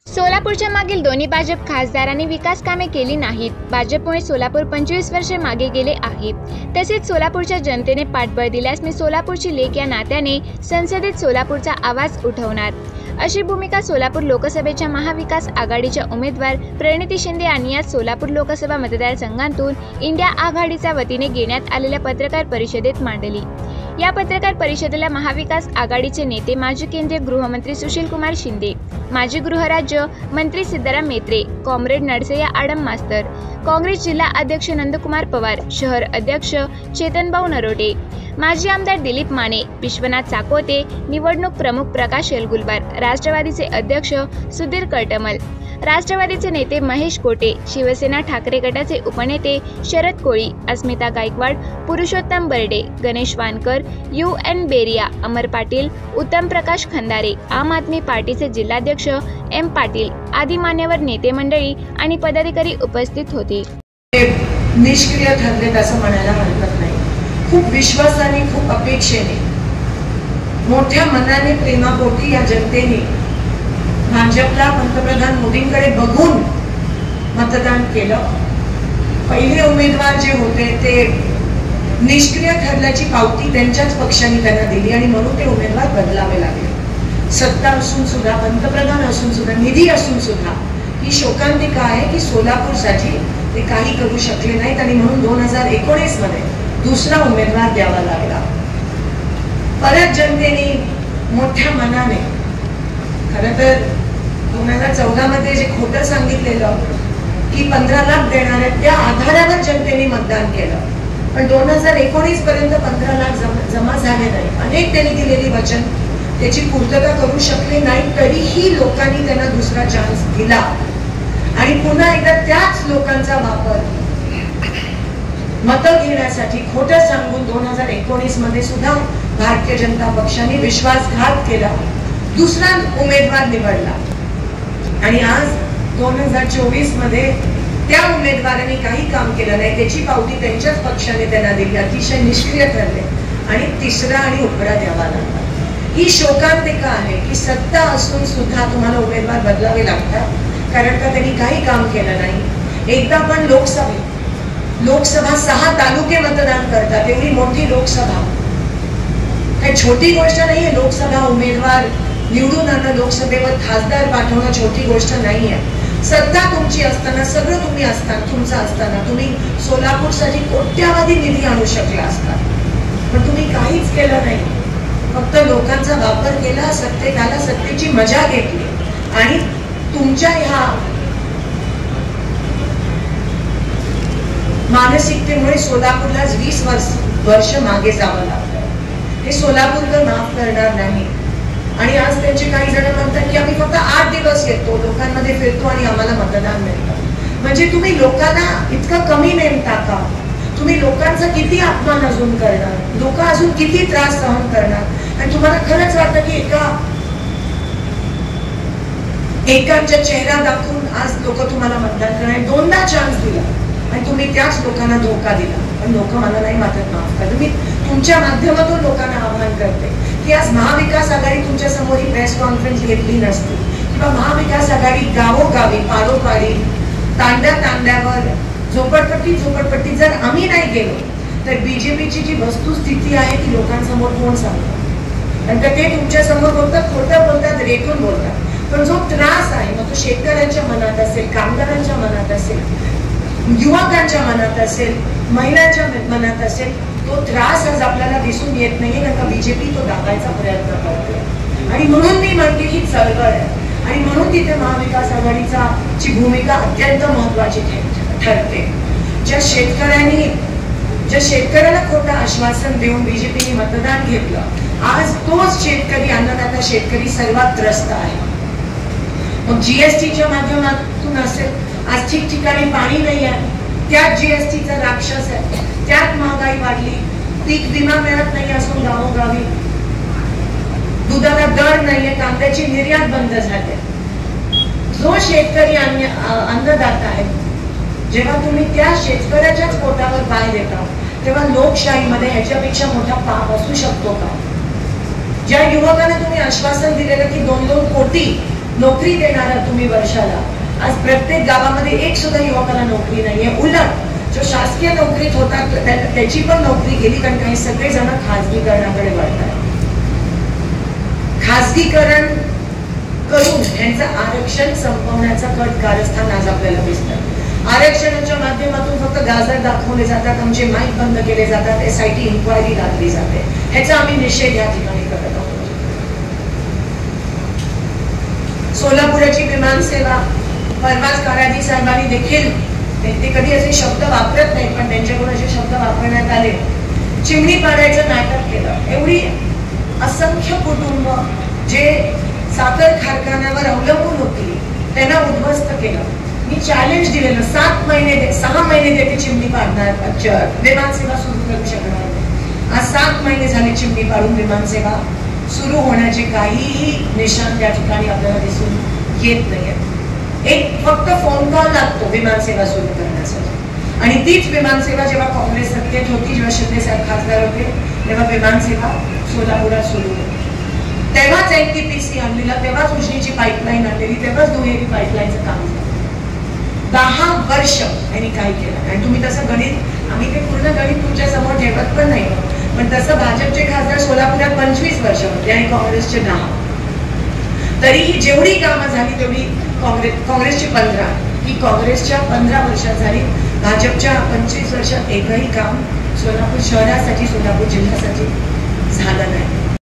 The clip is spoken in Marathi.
सोलापूरच्या मागील दोन्ही भाजप खासदारांनी विकास कामे केली नाहीत। भाजपमुळे सोलापूर 25 वर्षे मागे गेले आहे। तसेच सोलापूरच्या जनतेने पाठबळ दिल्यास मी सोलापूरची लेक या नात्याने संसदेत सोलापूरचा आवाज उठवणार, अशी भूमिका सोलापूर लोकसभेच्या महाविकास आघाडीच्या उमेदवार प्रणिती शिंदे यांनी आज सोलापूर लोकसभा मतदारसंघातून इंडिया आघाडीच्या वतीने घेण्यात आलेल्या पत्रकार परिषदेत मांडली। या पत्रकार परिषदेला महाविकास आघाडीचे नेते माजी केंद्रीय गृहमंत्री सुशीलकुमार शिंदे, माजी गृहराज्य मंत्री सिद्धाराम म्हेत्रे, कॉम्रेड नरसय्या आडम मास्तर, काँग्रेस जिल्हा अध्यक्ष नंदकुमार पवार, शहर अध्यक्ष चेतनभाऊ नरोटे, माजी आमदार दिलीप माने, विश्वनाथ चाकोते, निवडणूक प्रमुख प्रकाश येलगुलवार, राष्ट्रवादीचे अध्यक्ष सुधीर कळटमल, राष्ट्रवादीचे नेते महेश कोटे, शिवसेना ठाकरे गटाचे उपनेते शरद कोळी, अस्मिता गायकवाड, पुरुषोत्तम बर्डे, गणेश वानकर, UN बेरिया, अमर पाटील, उत्तम प्रकाश खंदारे, आम आदमी पार्टीचे जिल्हाध्यक्ष M पाटील आदी मान्यवर नेते मंडळी आणि पदाधिकारी उपस्थित होते। निष्क्रिय ठरलेत असं म्हणायला हरकत नाही। खूप विश्वासाने, खूप अपेक्षेने, मोठ्या मनाने, प्रेमापोटी या जनतेने भाजपला पंतप्रधान मोदींकडे बघून मतदान केलं। पहिले उमेदवार जे होते ते निष्क्रिय ठरल्याची पावती त्यांच्याच पक्षाने त्यांना दिली आणि म्हणून ते उमेदवार बदलावे लागले। सत्ता असून सुद्धा, पंतप्रधान असून सुद्धा, निधी असून सुद्धा ही शोकांतिका आहे की सोलापूरसाठी ते काही करू शकले नाहीत आणि म्हणून 2019 मध्ये दुसरा उमेदवार द्यावा लागला। परत जनतेने मोठ्या मनाने, खरं तर 2014 मध्ये जे खोटं सांगितलेलं की 15 लाख देणार आहेत त्या आधारावर जनतेने मतदान केलं, पण 2019 पर्यंत 15 लाख जमा झाले नाही। अनेक त्यांनी दिलेली वचन त्याची पूर्तता करू शकले नाही, तरीही लोकांनी त्यांना दुसरा चान्स दिला आणि पुन्हा एकदा त्याच लोकांचा वापर मतं घेण्यासाठी खोटं सांगून 2019 मध्ये सुद्धा भारतीय जनता पक्षाने विश्वासघात केला, दुसरा उमेदवार निवडला आणि आज 2024 मध्ये त्या उमेदवारांनी काही काम केलं नाही, त्याची पावती त्यांच्याच पक्षाने त्यांना दिली, अतिशय निष्क्रिय ठरले आणि तिसरा आणि उपरा द्यावा लागला। ही शोकांतिका आहे की सत्ता असून सुद्धा तुम्हाला उमेदवार बदलावे लागतात, कारण का त्यांनी काही काम केलं नाही। एकदा पण लोकसभा 6 तालुके मतदान करतात, एवढी मोठी लोकसभा काही छोटी गोष्ट नाहीये। लोकसभा उमेदवार निवडून आणणं, लोकसभेवर खासदार पाठवणं छोटी गोष्ट नाहीये। सत्ता तुमची असताना, सगळं तुम्ही असताना, तुमचं असताना तुम्ही सोलापूरसाठी कोट्यावधी निधी आणू शकला असता, पण तुम्ही काहीच केलं नाही। फक्त लोकांचा वापर केला, सत्तेत आला, सत्तेची मजा घेतली आणि तुमच्या ह्या मानसिकतेमुळे सोलापूरला 20 वर्ष मागे जावं लागलं। हे सोलापूरकर माफ करणार नाही आणि आज त्यांचे काही जण म्हणतात की आम्ही फक्त 8 दिवस येतो, लोकांमध्ये फिरतो आणि आम्हाला मतदान मिळतं। म्हणजे तुम्ही लोकांना इतकं कमी नेमता का? तुम्ही लोकांचा किती अपमान अजून करणार, लोक अजून किती त्रास सहन करणार आणि तुम्हाला खरंच वाटतं की एकांच्या चेहरा दाखवून आज लोक तुम्हाला मतदान करणार? 2दा चान्स दिला आणि तुम्ही त्याच लोकांना धोका दिला, पण लोक मला नाही मात्र माफ करत। मी तुमच्या माध्यमातून लोकांना आवाहन करते की आज महाविकास आघाडी तुमच्या समोर ही प्रेस कॉन्फरन्स घेतली नसती किंवा महाविकास आघाडी गावोगावी, पारोपारी, तांड्यावर, झोपडपट्टी जर आम्ही नाही गेलो तर बीजेपीची जी वस्तुस्थिती आहे ती लोकांसमोर कोण सांगतं? कारण ते तुमच्या समोर बोलतात, खोटं बोलतात, रेटून बोलतात, पण जो त्रास आहे मग तो शेतकऱ्यांच्या मनात असेल, कामगारांच्या मनात असेल, युवकांच्या मनात असेल, महिलांच्या मनात असेल, तो त्रास आज आपल्याला दिसून येत नाहीये, कारण का बीजेपी तो दाबायचा प्रयत्न करते आणि म्हणून मी म्हणते ही चळवळ आहे आणि म्हणून तिथे महाविकास आघाडीचा ची भूमिका अत्यंत महत्वाची ठरते। ज्या शेतकऱ्याला खोटं आश्वासन देऊन बीजेपीने मतदान घेतलं, आज तोच शेतकरी, अन्नदाता शेतकरी सर्वात त्रस्त आहे। मग जीएसटीच्या माध्यमातून असेल, आज ठिकठिकाणी पाणी नाही आहे, त्यात जीएसटीचा राक्षस आहे, त्यात महागाई वाढली, पीक विमा मिळत नाही असून गावोगावी, दुधाला दर नाहीये, कांद्याची निर्यात बंद झाली। जो शेतकरी अन्नदाता आहे, जेव्हा तुम्ही त्या शेतकऱ्याच्याच पोटावर पाय देता तेव्हा लोकशाहीमध्ये ह्याच्यापेक्षा मोठा पाप असू शकतो का? ज्या युवकांना तुम्ही आश्वासन दिलेलं की 2-2 कोटी नोकरी देणारा तुम्ही वर्षाला, आज प्रत्येक गावामध्ये एक सुद्धा युवकाला नोकरी नाहीये. उलट जो शासकीय नोकरीत होता त्याची पण नोकरी गेली, कारण काही सगळेजण खासगीकरणाकडे वळतात. खासगीकरण करून त्यांचं आरक्षण संपवण्याचा कट कारस्थान आज आपल्याला दिसतं. आरक्षणाच्या माध्यमातून फक्त गाजर दाखवले जातात, आमचे माईक बंद केले जातात, SIT इन्क्वायरी घातली जाते. ह्याचा आम्ही निषेध या ठिकाणी करत आहोत. सोलापुराची विमान सेवा, परवाच काराजी साहेबांनी देखील, ते कधी असे शब्द वापरत नाही पण त्यांच्याकडून असे शब्द वापरण्यात आले, चिमणी पाडायचं नाटक केलं. एवढी असंख्य कुटुंब जे साखर कारखान्यावर अवलंबून होती त्यांना उद्ध्वस्त केलं. मी चॅलेंज दिलेलं, 6 महिने देते चिमणी पाडणार, विमान सेवा सुरू करू शकणार. आज 7 महिने झाले चिमणी पाडून विमान सेवा सुरू होण्याचे काहीही निशाण त्या ठिकाणी आपल्याला दिसून येत नाहीये. एक फक्त फोन कॉल लागतो विमान सेवा सुरू करण्यासाठी, आणि तीच विमान सेवा जेव्हा काँग्रेस सत्तेत होती, जेव्हा शिंदे साहेब खासदार होते, तेव्हा विमान सेवा सोलापुरात सुरू होती. तेव्हाच NTPC आणलेला, तेव्हाच उजनीची पाईपलाईन आणलेली, तेव्हाच दुहेरी पाईपलाईनचं काम झालं. 10 वर्ष यांनी काय केलं. आणि तुम्ही तसं गणित, आम्ही ते पूर्ण गणित तुमच्या समोर ठेवत पण नाही, पण तसं भाजपचे खासदार सोलापुरात 25 वर्ष होते आणि काँग्रेसचे 10. तरीही जेवढी कामं झाली तेवढी काँग्रेसची 15, की काँग्रेसच्या 15 वर्षात झाली. भाजपच्या 25 वर्षात एकही काम सोलापूर शहरासाठी, सोलापूर जिल्ह्यासाठी झालं नाही.